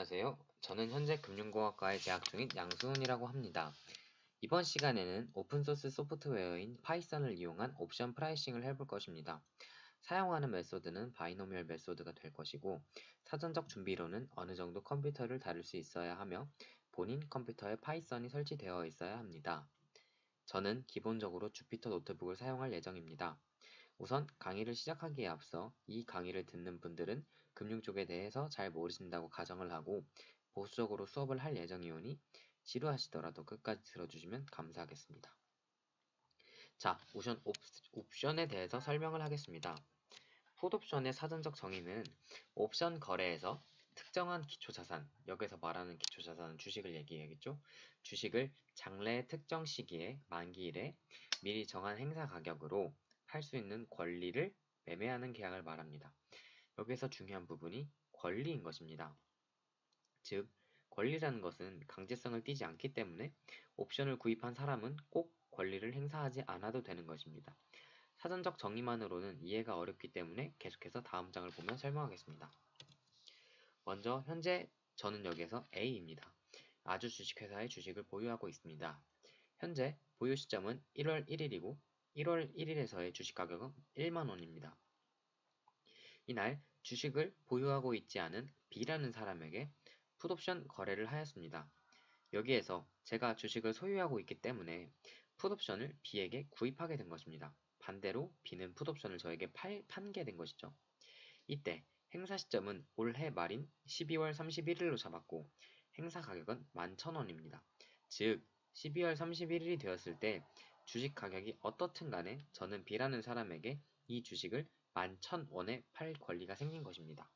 안녕하세요. 저는 현재 금융공학과에 재학 중인 양수훈이라고 합니다. 이번 시간에는 오픈소스 소프트웨어인 파이썬을 이용한 옵션 프라이싱을 해볼 것입니다. 사용하는 메소드는 바이노미얼 메소드가 될 것이고, 사전적 준비로는 어느 정도 컴퓨터를 다룰 수 있어야 하며 본인 컴퓨터에 파이썬이 설치되어 있어야 합니다. 저는 기본적으로 주피터 노트북을 사용할 예정입니다. 우선 강의를 시작하기에 앞서 이 강의를 듣는 분들은 금융 쪽에 대해서 잘 모르신다고 가정을 하고 보수적으로 수업을 할 예정이오니 지루하시더라도 끝까지 들어주시면 감사하겠습니다. 자, 우선 옵션에 대해서 설명을 하겠습니다. 풋옵션의 사전적 정의는 옵션 거래에서 특정한 기초자산, 여기서 말하는 기초자산은 주식을 얘기하겠죠. 주식을 장래의 특정 시기에 만기일에 미리 정한 행사 가격으로 팔 수 있는 권리를 매매하는 계약을 말합니다. 여기서 중요한 부분이 권리인 것입니다. 즉, 권리라는 것은 강제성을 띠지 않기 때문에 옵션을 구입한 사람은 꼭 권리를 행사하지 않아도 되는 것입니다. 사전적 정의만으로는 이해가 어렵기 때문에 계속해서 다음 장을 보면 설명하겠습니다. 먼저 현재 저는 여기에서 A입니다. 아주 주식회사의 주식을 보유하고 있습니다. 현재 보유 시점은 1월 1일이고 1월 1일에서의 주식 가격은 1만원입니다. 이날 주식을 보유하고 있지 않은 B라는 사람에게 풋옵션 거래를 하였습니다. 여기에서 제가 주식을 소유하고 있기 때문에 풋옵션을 B에게 구입하게 된 것입니다. 반대로 B는 풋옵션을 저에게 판게 된 것이죠. 이때 행사 시점은 올해 말인 12월 31일로 잡았고 행사 가격은 11,000원입니다. 즉 12월 31일이 되었을 때 주식 가격이 어떻든 간에 저는 B라는 사람에게 이 주식을 11,000원에 팔 권리가 생긴 것입니다.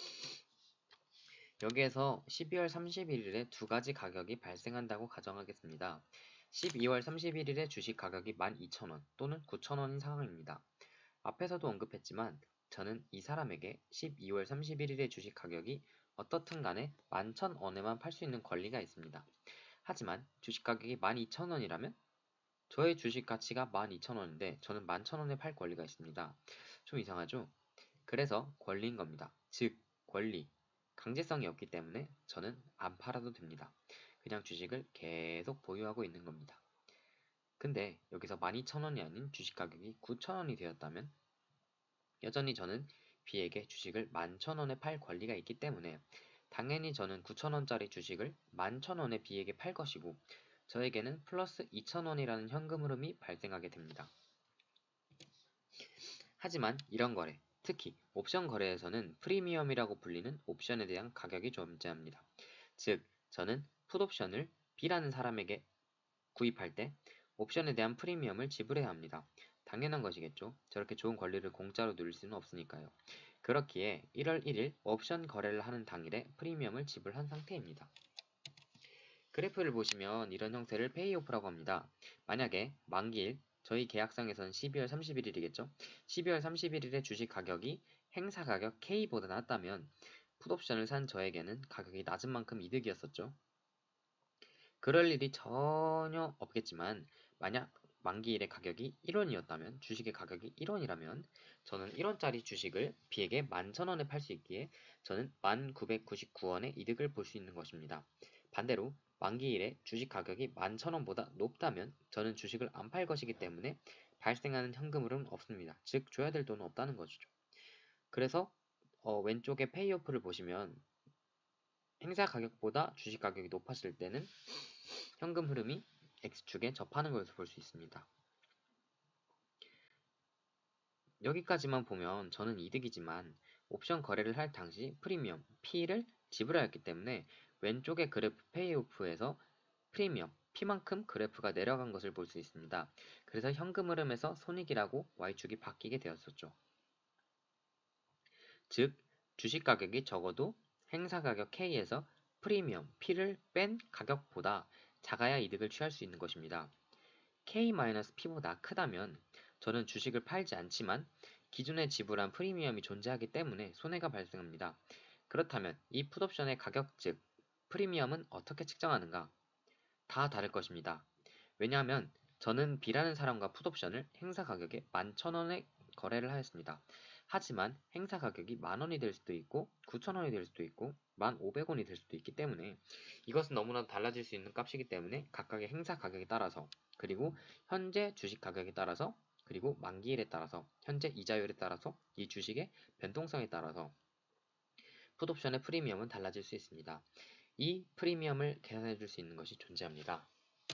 여기에서 12월 31일에 두 가지 가격이 발생한다고 가정하겠습니다. 12월 31일에 주식 가격이 12,000원 또는 9,000원인 상황입니다. 앞에서도 언급했지만 저는 이 사람에게 12월 31일의 주식 가격이 어떻든 간에 11,000원에만 팔 수 있는 권리가 있습니다. 하지만 주식 가격이 12,000원이라면 저의 주식 가치가 12,000원인데 저는 11,000원에 팔 권리가 있습니다. 좀 이상하죠? 그래서 권리인 겁니다. 즉, 권리, 강제성이 없기 때문에 저는 안 팔아도 됩니다. 그냥 주식을 계속 보유하고 있는 겁니다. 근데 여기서 12,000원이 아닌 주식 가격이 9,000원이 되었다면 여전히 저는 B에게 주식을 11,000원에 팔 권리가 있기 때문에 당연히 저는 9,000원짜리 주식을 11,000원에 B에게 팔 것이고 저에게는 플러스 2,000원이라는 현금 흐름이 발생하게 됩니다. 하지만 이런 거래, 특히 옵션 거래에서는 프리미엄이라고 불리는 옵션에 대한 가격이 존재합니다. 즉, 저는 풋옵션을 B라는 사람에게 구입할 때 옵션에 대한 프리미엄을 지불해야 합니다. 당연한 것이겠죠. 저렇게 좋은 권리를 공짜로 누릴 수는 없으니까요. 그렇기에 1월 1일 옵션 거래를 하는 당일에 프리미엄을 지불한 상태입니다. 그래프를 보시면 이런 형태를 페이오프라고 합니다. 만약에 만기일, 저희 계약상에서는 12월 31일이겠죠. 12월 31일에 주식 가격이 행사 가격 K보다 낮다면 풋옵션을 산 저에게는 가격이 낮은 만큼 이득이었었죠. 그럴 일이 전혀 없겠지만 만약 만기일의 가격이 1원이었다면 주식의 가격이 1원이라면 저는 1원짜리 주식을 B에게 11,000원에 팔 수 있기에 저는 1999원의 이득을 볼 수 있는 것입니다. 반대로 만기일에 주식 가격이 11,000원보다 높다면 저는 주식을 안 팔 것이기 때문에 발생하는 현금흐름은 없습니다. 즉 줘야 될 돈은 없다는 것이죠. 그래서 왼쪽에 페이오프를 보시면 행사 가격보다 주식 가격이 높았을 때는 현금 흐름이 X축에 접하는 것을 볼 수 있습니다. 여기까지만 보면 저는 이득이지만 옵션 거래를 할 당시 프리미엄 P를 지불하였기 때문에 왼쪽의 그래프 페이오프에서 프리미엄 P만큼 그래프가 내려간 것을 볼 수 있습니다. 그래서 현금 흐름에서 손익이라고 Y축이 바뀌게 되었었죠. 즉, 주식 가격이 적어도 행사 가격 K에서 프리미엄 P를 뺀 가격보다 작아야 이득을 취할 수 있는 것입니다. K-P보다 크다면 저는 주식을 팔지 않지만 기존에 지불한 프리미엄이 존재하기 때문에 손해가 발생합니다. 그렇다면 이 풋옵션의 가격 즉 프리미엄은 어떻게 측정하는가? 다 다를 것입니다. 왜냐하면 저는 B라는 사람과 풋옵션을 행사 가격에 11,000원에 거래를 하였습니다. 하지만 행사 가격이 10,000원이 될 수도 있고 9,000원이 될 수도 있고 1,500원이 될 수도 있기 때문에 이것은 너무나도 달라질 수 있는 값이기 때문에 각각의 행사 가격에 따라서 그리고 현재 주식 가격에 따라서 그리고 만기일에 따라서 현재 이자율에 따라서 이 주식의 변동성에 따라서 풋옵션의 프리미엄은 달라질 수 있습니다. 이 프리미엄을 계산해 줄 수 있는 것이 존재합니다.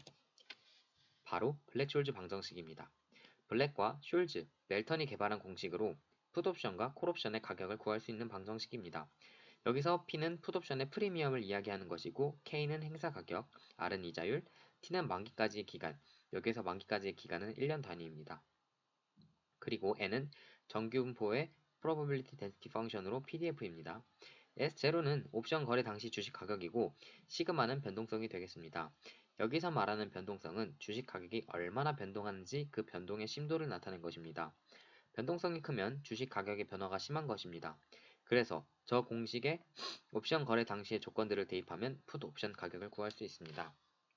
바로 블랙숄즈 방정식입니다. 블랙과 숄즈, 멜턴이 개발한 공식으로 풋옵션과 콜옵션의 가격을 구할 수 있는 방정식입니다. 여기서 P는 풋옵션의 프리미엄을 이야기하는 것이고 K는 행사 가격, R은 이자율, T는 만기까지의 기간, 여기서 만기까지의 기간은 1년 단위입니다. 그리고 N은 정규분포의 probability density function으로 PDF입니다. S0는 옵션 거래 당시 주식 가격이고 시그마는 변동성이 되겠습니다. 여기서 말하는 변동성은 주식 가격이 얼마나 변동하는지 그 변동의 심도를 나타낸 것입니다. 변동성이 크면 주식 가격의 변화가 심한 것입니다. 그래서 저 공식에 옵션 거래 당시의 조건들을 대입하면 풋 옵션 가격을 구할 수 있습니다.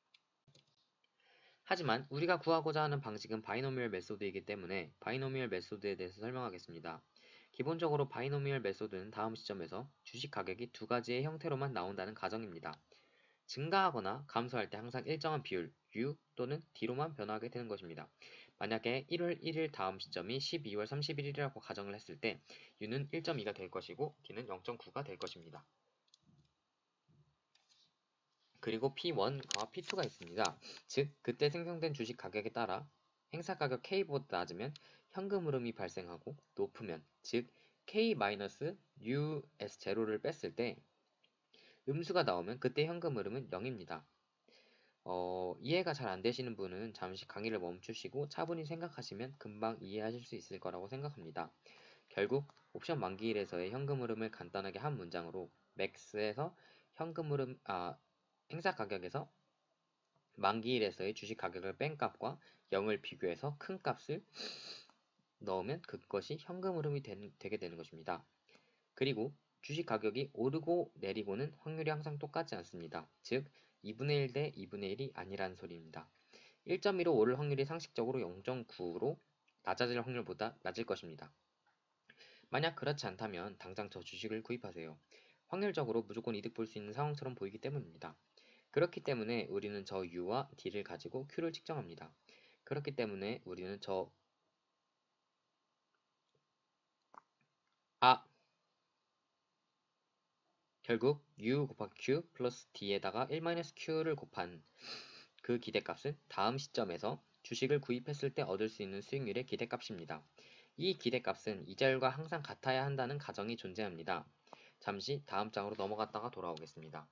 하지만 우리가 구하고자 하는 방식은 바이노미얼 메소드이기 때문에 바이노미얼 메소드에 대해서 설명하겠습니다. 기본적으로 바이노미얼 메소드는 다음 시점에서 주식 가격이 두 가지의 형태로만 나온다는 가정입니다. 증가하거나 감소할 때 항상 일정한 비율 U 또는 D로만 변화하게 되는 것입니다. 만약에 1월 1일 다음 시점이 12월 31일이라고 가정을 했을 때 U는 1.2가 될 것이고 D는 0.9가 될 것입니다. 그리고 P1과 P2가 있습니다. 즉 그때 생성된 주식 가격에 따라 행사 가격 K보다 낮으면 현금 흐름이 발생하고 높으면 즉 K-US0를 뺐을 때 음수가 나오면 그때 현금 흐름은 0입니다. 이해가 잘 안 되시는 분은 잠시 강의를 멈추시고 차분히 생각하시면 금방 이해하실 수 있을 거라고 생각합니다. 결국 옵션 만기일에서의 현금 흐름을 간단하게 한 문장으로 맥스에서 현금 흐름 행사 가격에서 만기일에서의 주식 가격을 뺀 값과 0을 비교해서 큰 값을 넣으면 그것이 현금 흐름이 되게 되는 것입니다. 그리고 주식 가격이 오르고 내리고는 확률이 항상 똑같지 않습니다. 즉 2분의 1 대 2분의 1이 아니라는 소리입니다. 1.2로 오를 확률이 상식적으로 0.9로 낮아질 확률보다 낮을 것입니다. 만약 그렇지 않다면 당장 저 주식을 구입하세요. 확률적으로 무조건 이득 볼 수 있는 상황처럼 보이기 때문입니다. 그렇기 때문에 우리는 저 U와 D를 가지고 Q를 측정합니다. 그렇기 때문에 우리는 결국 U 곱하기 Q 플러스 D에다가 1-Q를 곱한 그 기대값은 다음 시점에서 주식을 구입했을 때 얻을 수 있는 수익률의 기대값입니다. 이 기대값은 이자율과 항상 같아야 한다는 가정이 존재합니다. 잠시 다음 장으로 넘어갔다가 돌아오겠습니다.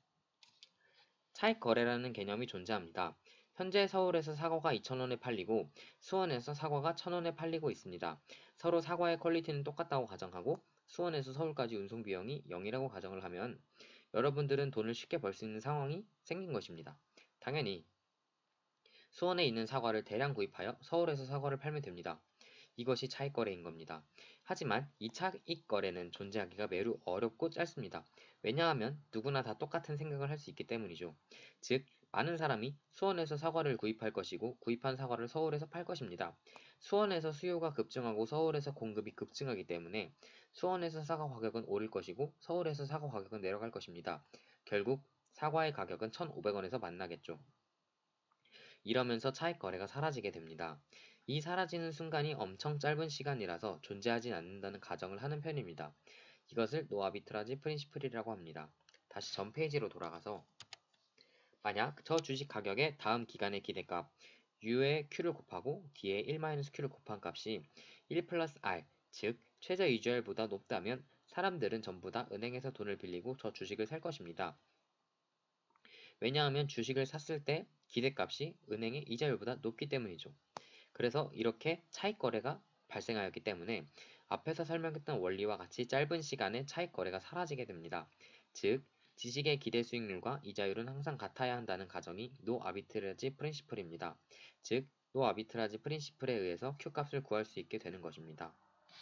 차익 거래라는 개념이 존재합니다. 현재 서울에서 사과가 2,000원에 팔리고 수원에서 사과가 1,000원에 팔리고 있습니다. 서로 사과의 퀄리티는 똑같다고 가정하고 수원에서 서울까지 운송 비용이 0이라고 가정을 하면 여러분들은 돈을 쉽게 벌 수 있는 상황이 생긴 것입니다. 당연히 수원에 있는 사과를 대량 구입하여 서울에서 사과를 팔면 됩니다. 이것이 차익 거래인 겁니다. 하지만 이 차익 거래는 존재하기가 매우 어렵고 짧습니다. 왜냐하면 누구나 다 똑같은 생각을 할 수 있기 때문이죠. 즉 많은 사람이 수원에서 사과를 구입할 것이고 구입한 사과를 서울에서 팔 것입니다. 수원에서 수요가 급증하고 서울에서 공급이 급증하기 때문에 수원에서 사과 가격은 오를 것이고 서울에서 사과 가격은 내려갈 것입니다. 결국 사과의 가격은 1,500원에서 만나겠죠. 이러면서 차익 거래가 사라지게 됩니다. 이 사라지는 순간이 엄청 짧은 시간이라서 존재하지 않는다는 가정을 하는 편입니다. 이것을 노아비트라지 프린시플이라고 합니다. 다시 전 페이지로 돌아가서 만약 저 주식 가격의 다음 기간의 기대값 U에 Q를 곱하고 D에 1-Q를 곱한 값이 1 플러스 R, 즉 최저 이자율보다 높다면 사람들은 전부 다 은행에서 돈을 빌리고 저 주식을 살 것입니다. 왜냐하면 주식을 샀을 때 기대값이 은행의 이자율보다 높기 때문이죠. 그래서 이렇게 차익 거래가 발생하였기 때문에 앞에서 설명했던 원리와 같이 짧은 시간에 차익 거래가 사라지게 됩니다. 즉 지식의 기대 수익률과 이자율은 항상 같아야 한다는 가정이 노 아비트라지 프린시플입니다. 즉 노 아비트라지 프린시플에 의해서 Q값을 구할 수 있게 되는 것입니다.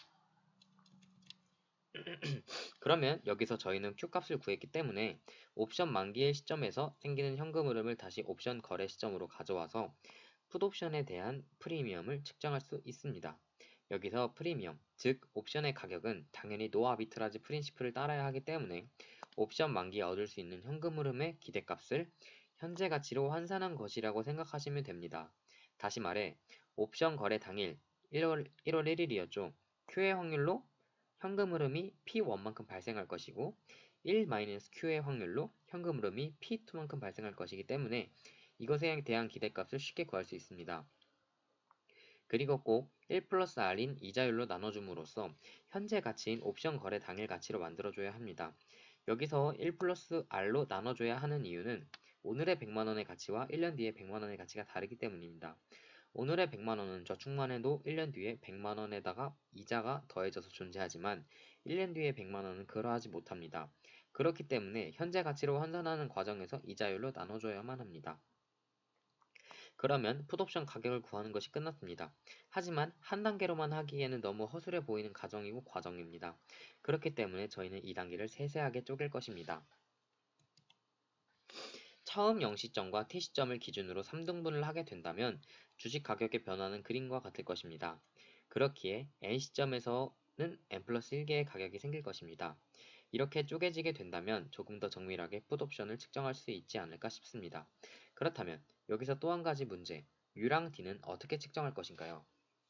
그러면 여기서 저희는 Q값을 구했기 때문에 옵션 만기의 시점에서 생기는 현금 흐름을 다시 옵션 거래 시점으로 가져와서 풋옵션에 대한 프리미엄을 측정할 수 있습니다. 여기서 프리미엄, 즉 옵션의 가격은 당연히 노 아비트라지 프린시플을 따라야 하기 때문에 옵션 만기에 얻을 수 있는 현금 흐름의 기대값을 현재 가치로 환산한 것이라고 생각하시면 됩니다. 다시 말해 옵션 거래 당일 1월 1일이었죠. Q의 확률로 현금 흐름이 P1만큼 발생할 것이고 1-Q의 확률로 현금 흐름이 P2만큼 발생할 것이기 때문에 이것에 대한 기대값을 쉽게 구할 수 있습니다. 그리고 꼭 1 플러스 R인 이자율로 나눠줌으로써 현재 가치인 옵션 거래 당일 가치로 만들어줘야 합니다. 여기서 1 플러스 R로 나눠줘야 하는 이유는 오늘의 100만원의 가치와 1년 뒤의 100만원의 가치가 다르기 때문입니다. 오늘의 100만원은 저축만 해도 1년 뒤에 100만원에다가 이자가 더해져서 존재하지만 1년 뒤에 100만원은 그러하지 못합니다. 그렇기 때문에 현재 가치로 환산하는 과정에서 이자율로 나눠줘야만 합니다. 그러면 풋옵션 가격을 구하는 것이 끝났습니다. 하지만 한 단계로만 하기에는 너무 허술해 보이는 가정이고 과정입니다. 그렇기 때문에 저희는 이 단계를 세세하게 쪼갤 것입니다. 처음 0시점과 T시점을 기준으로 3등분을 하게 된다면 주식 가격의 변화는 그림과 같을 것입니다. 그렇기에 N시점에서는 N 플러스 1개의 가격이 생길 것입니다. 이렇게 쪼개지게 된다면 조금 더 정밀하게 풋옵션을 측정할 수 있지 않을까 싶습니다. 그렇다면 여기서 또 한 가지 문제, U랑 D는 어떻게 측정할 것인가요?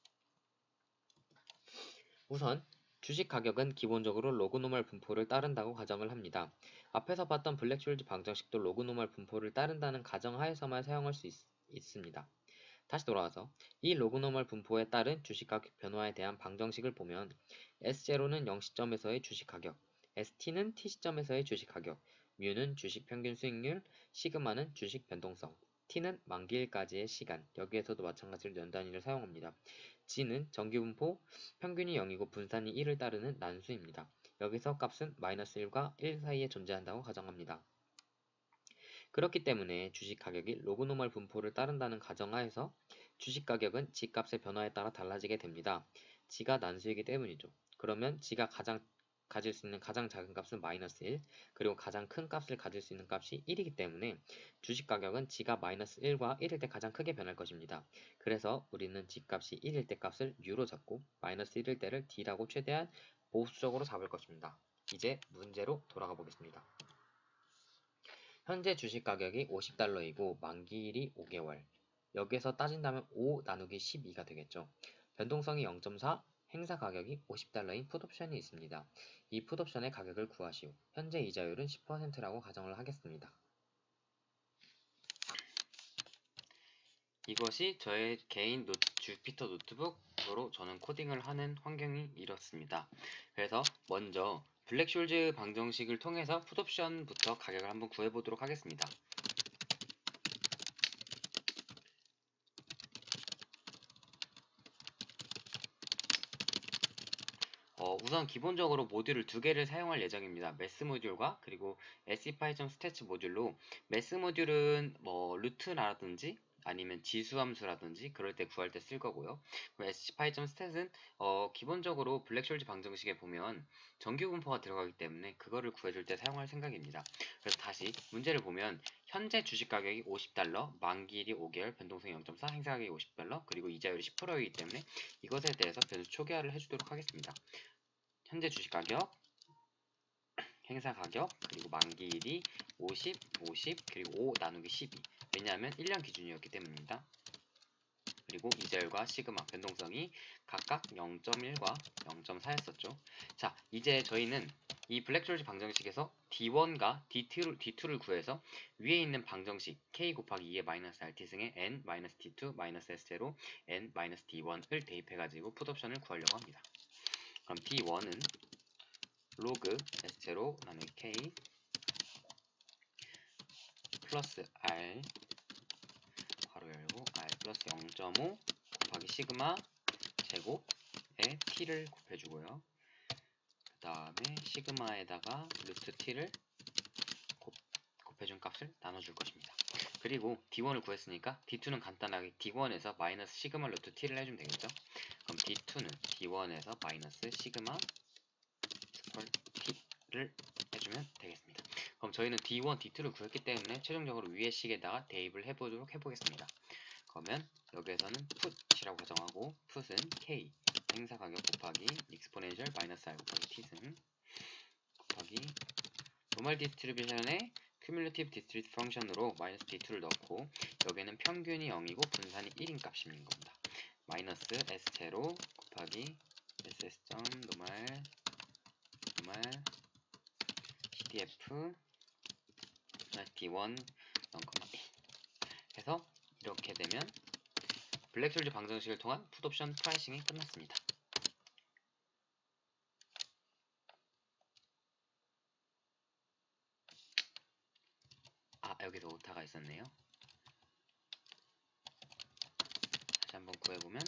우선 주식 가격은 기본적으로 로그노멀 분포를 따른다고 가정을 합니다. 앞에서 봤던 블랙쇼일드 방정식도 로그노멀 분포를 따른다는 가정하에서만 사용할 수 있습니다. 다시 돌아와서 이 로그노멀 분포에 따른 주식가격 변화에 대한 방정식을 보면 S0는 0시점에서의 주식가격, ST는 T시점에서의 주식가격, 뮤는 주식평균 수익률, 시그마는 주식 변동성, T는 만기일까지의 시간, 여기에서도 마찬가지로 연단위를 사용합니다. G는 정규분포, 평균이 0이고 분산이 1을 따르는 난수입니다. 여기서 값은 -1과 1 사이에 존재한다고 가정합니다. 그렇기 때문에 주식가격이 로그노멀 분포를 따른다는 가정하에서 주식가격은 G값의 변화에 따라 달라지게 됩니다. G가 난수이기 때문이죠. 그러면 G가 가질 수 있는 가장 작은 값은 -1, 그리고 가장 큰 값을 가질 수 있는 값이 1이기 때문에 주식가격은 G가 -1과 1일 때 가장 크게 변할 것입니다. 그래서 우리는 G값이 1일 때 값을 U로 잡고 -1일 때를 D라고 최대한 보수적으로 잡을 것입니다. 이제 문제로 돌아가 보겠습니다. 현재 주식 가격이 $50이고 만기일이 5개월. 여기에서 따진다면 5 나누기 12가 되겠죠. 변동성이 0.4, 행사 가격이 $50인 풋옵션이 있습니다. 이 풋옵션의 가격을 구하시오. 현재 이자율은 10%라고 가정을 하겠습니다. 이것이 저의 개인 주피터 노트북으로 저는 코딩을 하는 환경이 이렇습니다. 그래서 먼저 블랙쇼일드 방정식을 통해서 풋옵션부터 가격을 한번 구해보도록 하겠습니다. 우선 기본적으로 모듈을 두 개를 사용할 예정입니다. 매스 모듈과 그리고 scpy.stats 모듈로 매스 모듈은 뭐 루트라든지 아니면 지수함수라든지 그럴 때 구할 때 쓸 거고요. scpy.stat은 기본적으로 블랙쇼일드 방정식에 보면 정규 분포가 들어가기 때문에 그거를 구해줄 때 사용할 생각입니다. 그래서 다시 문제를 보면 현재 주식 가격이 $50, 만기일이 5개월, 변동성이 0.4, 행사 가격이 $50, 그리고 이자율이 10%이기 때문에 이것에 대해서 변수 초기화를 해주도록 하겠습니다. 현재 주식 가격, 행사 가격, 그리고 만기일이 50, 50, 그리고 5 나누기 12. 왜냐하면 1년 기준이었기 때문입니다. 그리고 이자율과 시그마 변동성이 각각 0.1과 0.4였었죠. 자, 이제 저희는 이 블랙쇼일드 방정식에서 D1과 D2를 구해서 위에 있는 방정식 K 곱하기 2의 마이너스 RT승에 N 마이너스 D2 마이너스 S0 N 마이너스 D1을 대입해가지고 풋옵션을 구하려고 합니다. 그럼 D1은 로그 S0 나누기 K 플러스 R 괄호 열고 R 플러스 0.5 곱하기 시그마 제곱에 T를 곱해주고요. 그 다음에 시그마에다가 루트 T를 곱해준 값을 나눠줄 것입니다. 그리고 D1을 구했으니까 D2는 간단하게 D1에서 마이너스 시그마 루트 T를 해주면 되겠죠. 그럼 D2는 D1에서 마이너스 시그마 스컬 T를 해주면 되겠습니다. 그럼 저희는 D1, D2를 구했기 때문에 최종적으로 위의 식에다가 대입을 해보도록 해보겠습니다. 그러면 여기에서는 풋이라고 가정하고 풋은 K 행사 가격 곱하기 익스포넨셜 마이너스 R 곱하기 T승 곱하기 노멀 디스트리뷰션의 큐뮬러티브 디스트리뷰 펑션으로 마이너스 D2를 넣고 여기에는 평균이 0이고 분산이 1인 값인 겁니다. 마이너스 S0 곱하기 SS.노멀 CDF D1 0,1 해서 이렇게 되면 블랙솔즈 방정식을 통한 풋옵션 프라이싱이 끝났습니다. 여기서 오타가 있었네요. 다시 한번 구해보면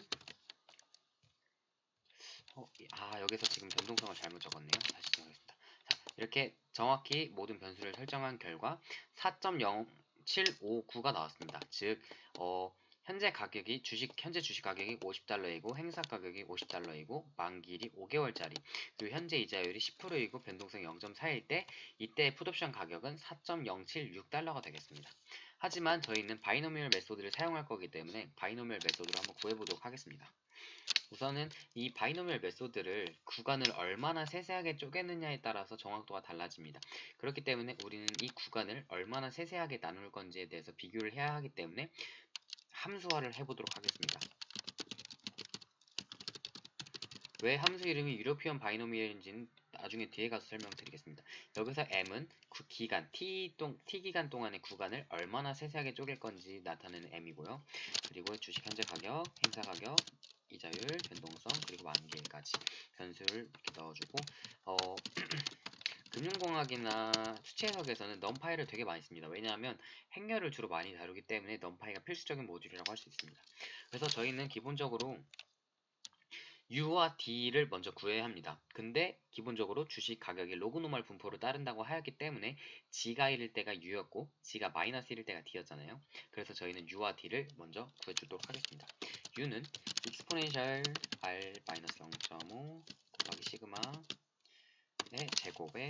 여기서 지금 변동성을 잘못 적었네요. 다시 적겠습니다. 자, 이렇게 정확히 모든 변수를 설정한 결과 4.0759가 나왔습니다. 즉 현재 주식 가격이 $50이고 행사 가격이 $50이고 만기일이 5개월짜리 그리고 현재 이자율이 10%이고 변동성이 0.4일 때 이때 풋옵션 가격은 $4.076가 되겠습니다. 하지만 저희는 바이노미얼 메소드를 사용할 거기 때문에 바이노미얼 메소드로 한번 구해보도록 하겠습니다. 우선은 이 바이노미얼 메소드를 구간을 얼마나 세세하게 쪼개느냐에 따라서 정확도가 달라집니다. 그렇기 때문에 우리는 이 구간을 얼마나 세세하게 나눌 건지에 대해서 비교를 해야 하기 때문에 함수화를 해보도록 하겠습니다. 왜 함수 이름이 유로피언 바이노미얼인지는 나중에 뒤에 가서 설명드리겠습니다. 여기서 m은 기간, t 기간 동안의 구간을 얼마나 세세하게 쪼갤 건지 나타내는 m이고요. 그리고 주식 현재 가격, 행사 가격, 이자율, 변동성, 그리고 만기일까지 변수를 이렇게 넣어주고 금융공학이나 수치해석에서는 넘파이를 되게 많이 씁니다. 왜냐하면 행렬을 주로 많이 다루기 때문에 넘파이가 필수적인 모듈이라고 할 수 있습니다. 그래서 저희는 기본적으로 U와 D를 먼저 구해야 합니다. 근데 기본적으로 주식 가격이 로그노멀 분포를 따른다고 하였기 때문에 G가 1일 때가 U였고 G가 마이너스 1일 때가 D였잖아요. 그래서 저희는 U와 D를 먼저 구해주도록 하겠습니다. U는 익스포넨셜 R 마이너스 0.5 곱하기 시그마의 제곱에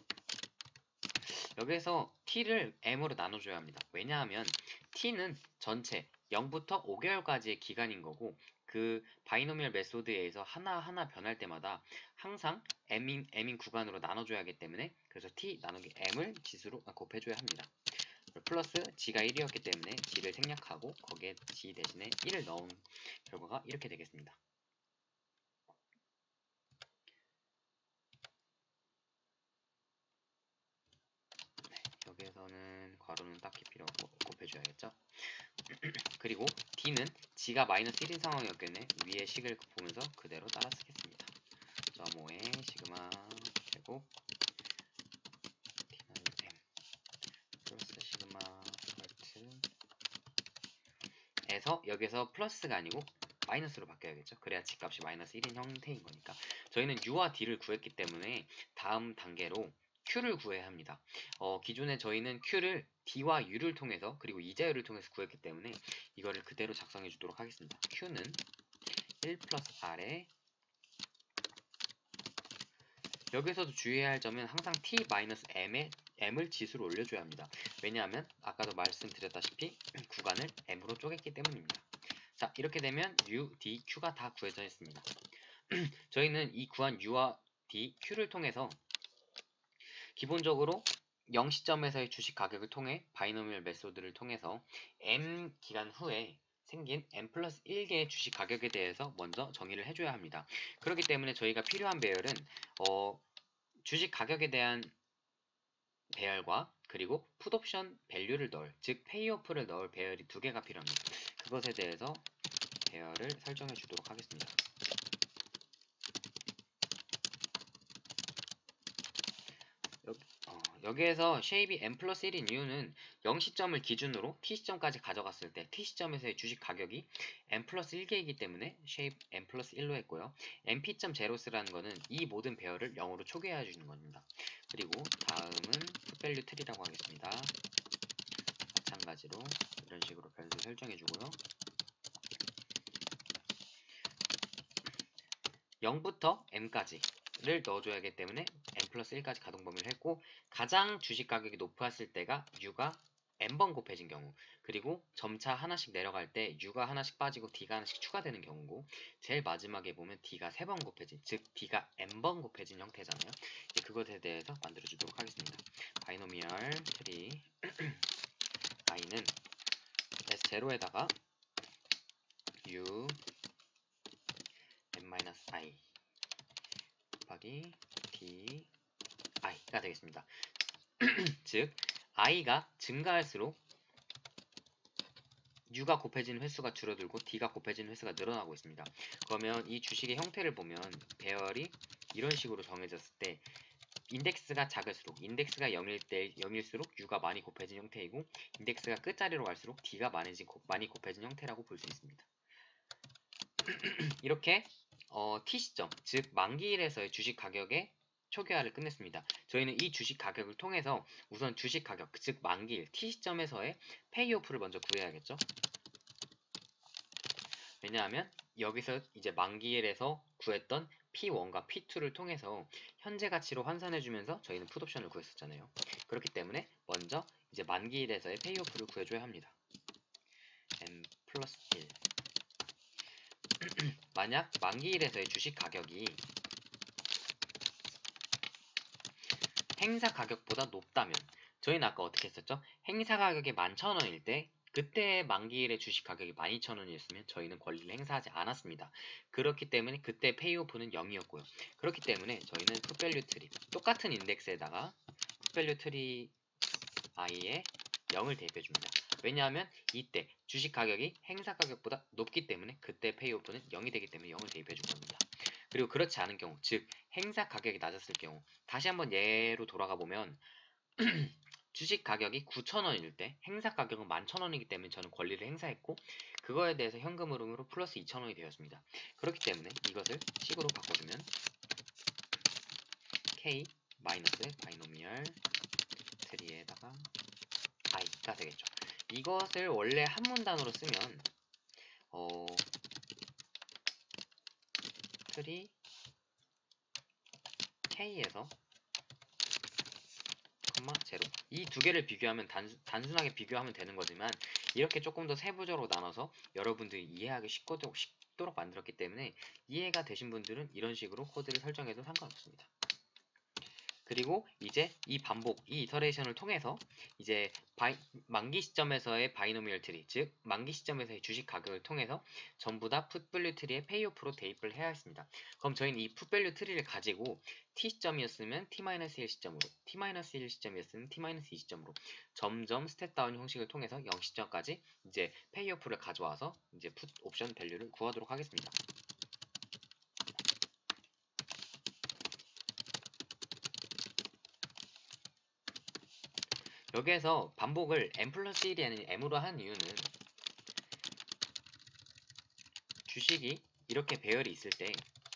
여기에서 T를 M으로 나눠줘야 합니다. 왜냐하면 T는 전체 0부터 5개월까지의 기간인 거고 그 바이노미얼 메소드에 의해서 하나하나 변할 때마다 항상 M인 구간으로 나눠줘야 하기 때문에 그래서 T 나누기 M을 지수로 곱해줘야 합니다. 플러스 G가 1이었기 때문에 G를 생략하고 거기에 G 대신에 1을 넣은 결과가 이렇게 되겠습니다. 여기에서는 괄호는 딱히 필요 없고 곱해줘야겠죠. 그리고 D는 G가 마이너스 1인 상황이었겠네. 위에 식을 보면서 그대로 따라 쓰겠습니다. 0.5의 시그마 제곱 T는 M 플러스 시그마 스컬트 에서 여기서 플러스가 아니고 마이너스로 바뀌어야겠죠. 그래야 G값이 마이너스 1인 형태인 거니까. 저희는 U와 D를 구했기 때문에 다음 단계로 Q를 구해야 합니다. 기존에 저희는 Q를 D와 U를 통해서 그리고 이자율을 통해서 구했기 때문에 이거를 그대로 작성해 주도록 하겠습니다. Q는 1 플러스 R에 여기서도 주의해야 할 점은 항상 T 마이너스 M에 M을 지수로 올려줘야 합니다. 왜냐하면 아까도 말씀드렸다시피 구간을 M으로 쪼갰기 때문입니다. 자, 이렇게 되면 U, D, Q가 다 구해져 있습니다. 저희는 이 구한 U와 D, Q를 통해서 기본적으로 0시점에서의 주식 가격을 통해 바이노미얼 메소드를 통해서 M 기간 후에 생긴 M 플러스 1개의 주식 가격에 대해서 먼저 정의를 해줘야 합니다. 그렇기 때문에 저희가 필요한 배열은 주식 가격에 대한 배열과 그리고 풋옵션 밸류를 넣을 즉 페이오프를 넣을 배열이 두 개가 필요합니다. 그것에 대해서 배열을 설정해 주도록 하겠습니다. 여기에서 쉐입이 M 플러스 1인 이유는 0시점을 기준으로 T시점까지 가져갔을 때 T시점에서의 주식 가격이 M 플러스 1개이기 때문에 쉐입 M 플러스 1로 했고요. MP.제로스라는 거는 이 모든 배열을 0으로 초기화해 주는 겁니다. 그리고 다음은 풋밸류 트리라고 하겠습니다. 마찬가지로 이런 식으로 변수 설정해 주고요. 0부터 M까지를 넣어줘야 하기 때문에 M 플러스 1까지 가동 범위를 했고 가장 주식 가격이 높았을 때가 U가 n번 곱해진 경우, 그리고 점차 하나씩 내려갈 때 u가 하나씩 빠지고 d가 하나씩 추가되는 경우고, 제일 마지막에 보면 d가 3번 곱해진, 즉 d가 n번 곱해진 형태잖아요. 이제 그것에 대해서 만들어주도록 하겠습니다. 바이노미얼 트리 i는 S0에다가 u n-i 곱하기 d i가 되겠습니다. 즉 i가 증가할수록 u가 곱해지는 횟수가 줄어들고 d가 곱해지는 횟수가 늘어나고 있습니다. 그러면 이 주식의 형태를 보면 배열이 이런 식으로 정해졌을 때 인덱스가 작을수록, 인덱스가 0일수록 u가 많이 곱해진 형태이고, 인덱스가 끝자리로 갈수록 d가 많이 곱해진 형태라고 볼 수 있습니다. 이렇게 T시점, 즉 만기일에서의 주식 가격의 초기화를 끝냈습니다. 저희는 이 주식 가격을 통해서 우선 주식 가격, 즉 만기일 T시점에서의 페이오프를 먼저 구해야겠죠. 왜냐하면 여기서 이제 만기일에서 구했던 P1과 P2를 통해서 현재 가치로 환산해주면서 저희는 풋옵션을 구했었잖아요. 그렇기 때문에 먼저 이제 만기일에서의 페이오프를 구해줘야 합니다. n 플러스 1 만약 만기일에서의 주식 가격이 행사 가격보다 높다면, 저희는 아까 어떻게 했었죠? 행사 가격이 11,000원일 때 그때 만기일의 주식 가격이 12,000원이었으면 저희는 권리를 행사하지 않았습니다. 그렇기 때문에 그때 페이오프는 0이었고요. 그렇기 때문에 저희는 풋밸류 트리, 똑같은 인덱스에다가 풋밸류 트리 i에 0을 대입해줍니다. 왜냐하면 이때 주식 가격이 행사 가격보다 높기 때문에 그때 페이오프는 0이 되기 때문에 0을 대입해준 겁니다. 그리고 그렇지 않은 경우, 즉 행사 가격이 낮았을 경우, 다시 한번 예로 돌아가 보면 주식 가격이 9,000원일 때 행사 가격은 11,000원이기 때문에 저는 권리를 행사했고, 그거에 대해서 현금 흐름으로 플러스 2,000원이 되었습니다. 그렇기 때문에 이것을 식으로 바꿔주면 k 마이너스 바이노미얼 트리에다가 i가 되겠죠. 이것을 원래 한 문단으로 쓰면 트리 k에서 제로, 이 두 개를 비교하면 단순하게 비교하면 되는 거지만, 이렇게 조금 더 세부적으로 나눠서 여러분들이 이해하기 쉽도록 만들었기 때문에 이해가 되신 분들은 이런 식으로 코드를 설정해도 상관없습니다. 그리고 이제 이 반복, 이 이터레이션을 통해서 이제 만기 시점에서의 바이노미얼 트리, 즉 만기 시점에서의 주식 가격을 통해서 전부 다 풋밸류 트리의 페이오프로 대입을 해야 했습니다. 그럼 저희는 이 풋밸류 트리를 가지고 T시점이었으면 T-1 시점으로, T-1 시점이었으면 T-2 시점으로 점점 스텝다운 형식을 통해서 0시점까지 이제 페이오프를 가져와서 이제 풋 옵션 밸류를 구하도록 하겠습니다. 여기에서 반복을 n 플러스 1이 아닌 m으로 한 이유는 주식이 이렇게 배열이 있을 때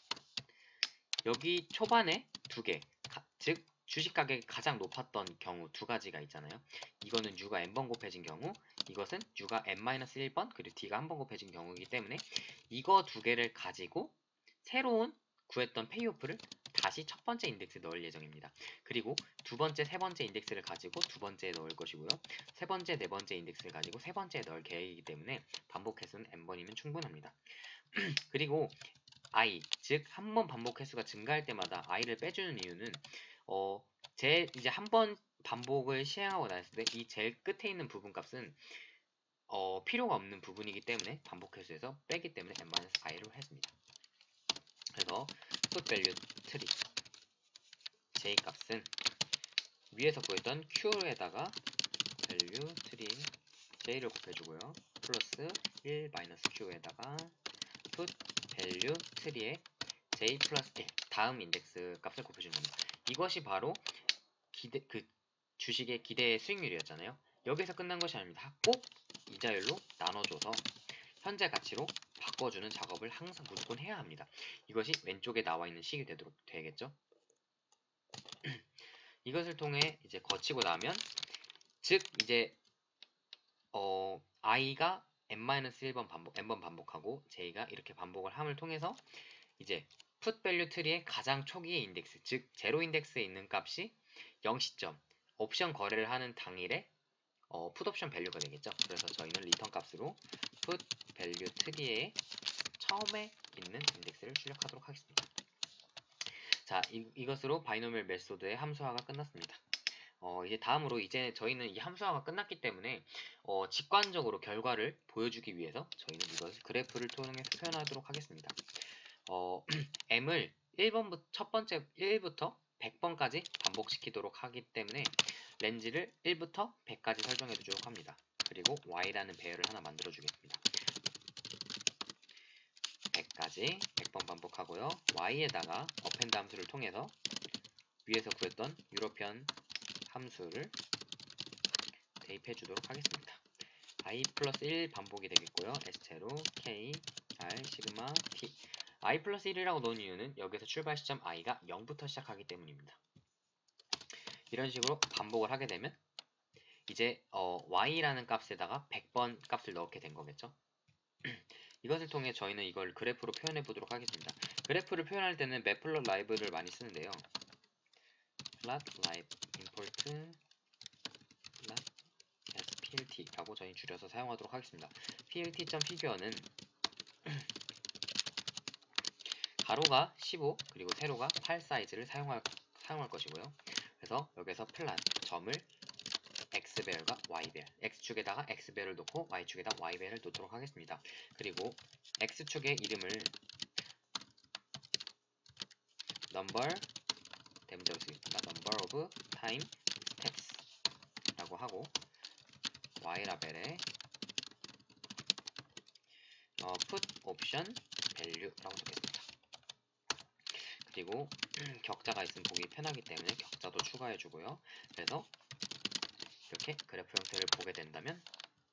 여기 초반에 두 개, 즉 주식 가격이 가장 높았던 경우 두 가지가 있잖아요. 이거는 u가 n번 곱해진 경우, 이것은 u가 n-1번 그리고 d가 한 번 곱해진 경우이기 때문에 이거 두 개를 가지고 새로운 구했던 페이오프를 다시 첫 번째 인덱스에 넣을 예정입니다. 그리고 두 번째, 세 번째 인덱스를 가지고 두 번째에 넣을 것이고요. 세 번째, 네 번째 인덱스를 가지고 세 번째에 넣을 계획이기 때문에 반복 횟수는 n번이면 충분합니다. 그리고 i, 즉 한 번 반복 횟수가 증가할 때마다 i를 빼주는 이유는 이제 한 번 반복을 시행하고 났을 때 이 제일 끝에 있는 부분 값은 필요가 없는 부분이기 때문에 반복 횟수에서 빼기 때문에 n-i로 했습니다. 그래서 풋밸류 트리 j 값은 위에서 구했던 q에다가 밸류 트리 j를 곱해주고요. 플러스 1 마이너스 q에다가 풋 밸류 트리의 j 플러스 1 다음 인덱스 값을 곱해주는 겁니다. 이것이 바로 주식의 기대 수익률이었잖아요. 여기서 끝난 것이 아닙니다. 꼭 이자율로 나눠줘서 현재 가치로 바꿔주는 작업을 항상 무조건 해야 합니다. 이것이 왼쪽에 나와 있는 식이 되겠죠. 이것을 통해 이제 거치고 나면, 즉 이제 i가 n-1번 반복, n번 반복하고 j가 이렇게 반복을 함을 통해서 이제 풋 밸류 트리의 가장 초기의 인덱스, 즉 제로 인덱스에 있는 값이 0시점 옵션 거래를 하는 당일에 풋옵션 밸류가 되겠죠. 그래서 저희는 리턴 값으로 put value 트리에 처음에 있는 인덱스를 출력하도록 하겠습니다. 자, 이것으로 바이노미얼 메소드의 함수화가 끝났습니다. 이제 다음으로 이제 저희는 이 함수화가 끝났기 때문에 직관적으로 결과를 보여주기 위해서 저희는 이것을 그래프를 통해서 표현하도록 하겠습니다. m을 1번부터 첫 번째 1부터 100번까지 반복시키도록 하기 때문에 렌즈를 1부터 100까지 설정해 두도록 합니다. 그리고 y라는 배열을 하나 만들어 주겠습니다. 100까지 100번 반복하고요. y에다가 어펜드 함수를 통해서 위에서 구했던 유로피언 함수를 대입해 주도록 하겠습니다. i 플러스 1 반복이 되겠고요. s제로 k r 시그마 t i 플러스 1이라고 넣은 이유는 여기서 출발 시점 i가 0부터 시작하기 때문입니다. 이런 식으로 반복을 하게 되면 이제 y라는 값에다가 100번 값을 넣게 된 거겠죠. 이것을 통해 저희는 이걸 그래프로 표현해 보도록 하겠습니다. 그래프를 표현할 때는 matplotlib 라이브를 많이 쓰는데요. plot import splt라고 저희 줄여서 사용하도록 하겠습니다. plt.figure는 가로가 15 그리고 세로가 8 사이즈를 사용할 것이고요. 그래서 여기서 플랫 점을 x배열과 y배열, x축에다가 x배열을 놓고 y축에다 y배열을 놓도록 하겠습니다. 그리고 x축의 이름을 number 대문자로 쓰겠습니다. number of time steps 라고 하고 y라벨에 put option value라고 적겠습니다. 그리고 격자가 있으면 보기 편하기 때문에 격자도 추가해 주고요. 그래서 이렇게 그래프 형태를 보게 된다면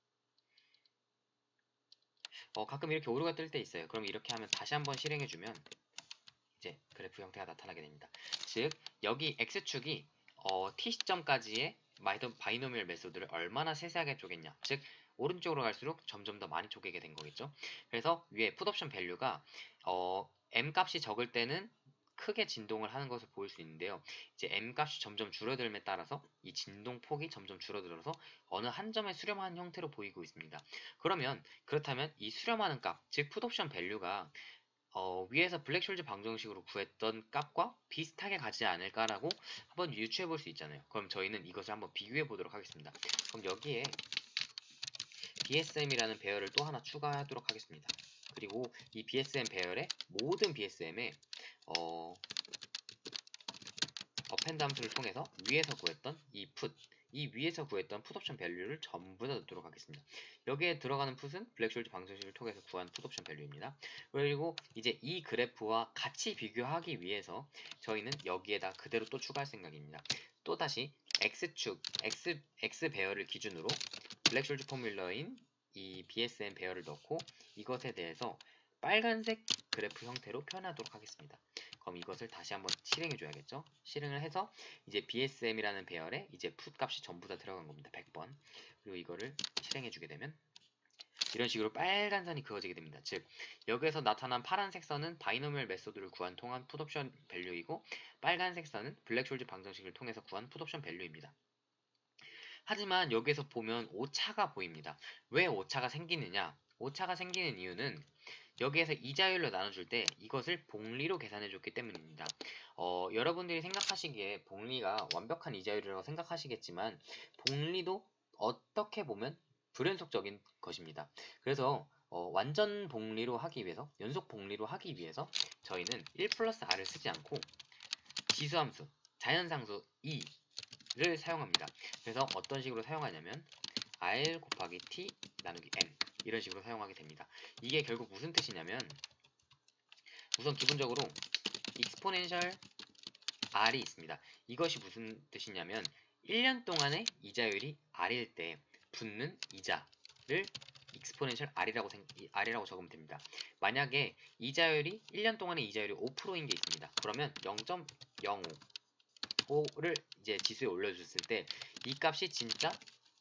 가끔 이렇게 오류가 뜰 때 있어요. 그럼 이렇게 하면 다시 한번 실행해 주면 이제 그래프 형태가 나타나게 됩니다. 즉 여기 x축이 t 시점까지의 바이노미얼 메소드를 얼마나 세세하게 쪼갰냐, 즉 오른쪽으로 갈수록 점점 더 많이 쪼개게 된 거겠죠. 그래서 위에 풋옵션 밸류가 m 값이 적을 때는 크게 진동을 하는 것을 보일 수 있는데요. 이제 m 값이 점점 줄어들음에 따라서 이 진동 폭이 점점 줄어들어서 어느 한 점에 수렴하는 형태로 보이고 있습니다. 그렇다면 이 수렴하는 값, 즉 풋옵션 밸류가 위에서 블랙숄즈 방정식으로 구했던 값과 비슷하게 가지 않을까라고 한번 유추해 볼 수 있잖아요. 그럼 저희는 이것을 한번 비교해 보도록 하겠습니다. 그럼 여기에 BSM이라는 배열을 또 하나 추가하도록 하겠습니다. 그리고 이 BSM 배열의 모든 BSM에 어펜드 함수를 통해서 위에서 구했던 이 위에서 구했던 풋옵션 밸류를 전부 다 넣도록 하겠습니다. 여기에 들어가는 풋은 블랙숄즈 방정식을 통해서 구한 풋옵션 밸류입니다. 그리고 이제 이 그래프와 같이 비교하기 위해서 저희는 여기에다 그대로 또 추가할 생각입니다. 또다시 x축, x 배열을 기준으로 블랙숄즈 포뮬러인 이 BSM 배열을 넣고 이것에 대해서 빨간색 그래프 형태로 표현하도록 하겠습니다. 그럼 이것을 다시 한번 실행해 줘야겠죠. 실행을 해서 이제 BSM이라는 배열에 이제 풋 값이 전부 다 들어간 겁니다. 100번. 그리고 이거를 실행해 주게 되면 이런 식으로 빨간 선이 그어지게 됩니다. 즉 여기에서 나타난 파란색 선은 바이노미얼 메소드를 구한 통한 풋옵션 밸류이고 빨간색 선은 블랙숄즈 방정식을 통해서 구한 풋옵션 밸류입니다. 하지만 여기에서 보면 오차가 보입니다. 왜 오차가 생기느냐? 오차가 생기는 이유는 여기에서 이자율로 나눠줄 때 이것을 복리로 계산해 줬기 때문입니다. 여러분들이 생각하시기에 복리가 완벽한 이자율이라고 생각하시겠지만 복리도 어떻게 보면 불연속적인 것입니다. 그래서 완전 복리로 하기 위해서, 연속 복리로 하기 위해서 저희는 1 플러스 r을 쓰지 않고 지수함수, 자연상수 2를 사용합니다. 그래서 어떤 식으로 사용하냐면 r 곱하기 t 나누기 n 이런 식으로 사용하게 됩니다. 이게 결국 무슨 뜻이냐면 우선 기본적으로 exponential r이 있습니다. 이것이 무슨 뜻이냐면 1년 동안의 이자율이 r일 때 붙는 이자를 exponential r이라고 적으면 됩니다. 만약에 이자율이 1년 동안의 이자율이 5%인 게 있습니다. 그러면 0.05를 이제 지수에 올려줬을 때 이 값이 진짜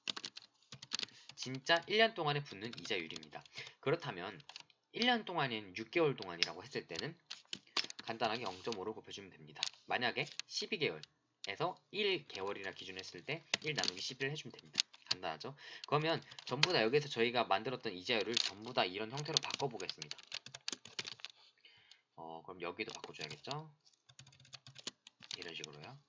1년 동안에 붙는 이자율입니다. 그렇다면 1년 동안인 6개월 동안이라고 했을 때는 간단하게 0.5로 곱해주면 됩니다. 만약에 12개월에서 1개월이라 기준했을 때 1 나누기 11을 해주면 됩니다. 간단하죠? 그러면 전부 다 여기서 저희가 만들었던 이자율을 전부 다 이런 형태로 바꿔보겠습니다. 그럼 여기도 바꿔줘야겠죠? 이런 식으로요.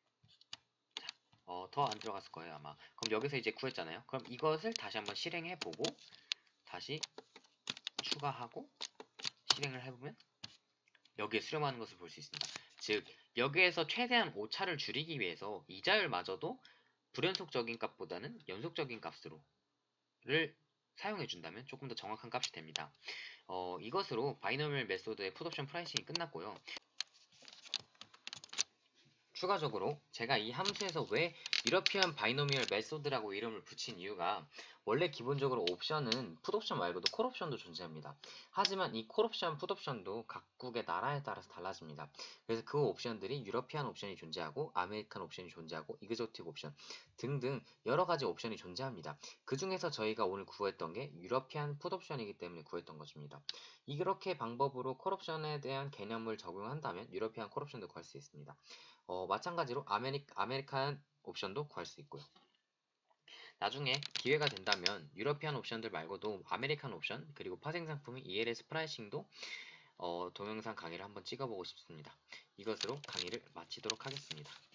더 안 들어갔을 거예요, 아마. 그럼 여기서 이제 구했잖아요. 그럼 이것을 다시 한번 실행해보고, 다시 추가하고, 실행을 해보면, 여기에 수렴하는 것을 볼 수 있습니다. 즉, 여기에서 최대한 오차를 줄이기 위해서 이자율마저도 불연속적인 값보다는 연속적인 값으로를 사용해준다면 조금 더 정확한 값이 됩니다. 이것으로 바이노미얼 메소드의 풋옵션 프라이싱이 끝났고요. 추가적으로 제가 이 함수에서 왜 유러피안 바이노미얼 메소드라고 이름을 붙인 이유가 원래 기본적으로 옵션은 풋옵션 말고도 콜옵션도 존재합니다. 하지만 이 콜옵션, 풋옵션도 각국의 나라에 따라서 달라집니다. 그래서 그 옵션들이 유러피안 옵션이 존재하고 아메리칸 옵션이 존재하고 이그조틱 옵션 등등 여러 가지 옵션이 존재합니다. 그 중에서 저희가 오늘 구했던 게 유러피안 풋옵션이기 때문에 구했던 것입니다. 이렇게 방법으로 콜옵션에 대한 개념을 적용한다면 유러피안 콜옵션도 구할 수 있습니다. 마찬가지로 아메리칸 옵션도 구할 수 있고요. 나중에 기회가 된다면 유러피안 옵션들 말고도 아메리칸 옵션 그리고 파생 상품인 ELS 프라이싱도 동영상 강의를 한번 찍어보고 싶습니다. 이것으로 강의를 마치도록 하겠습니다.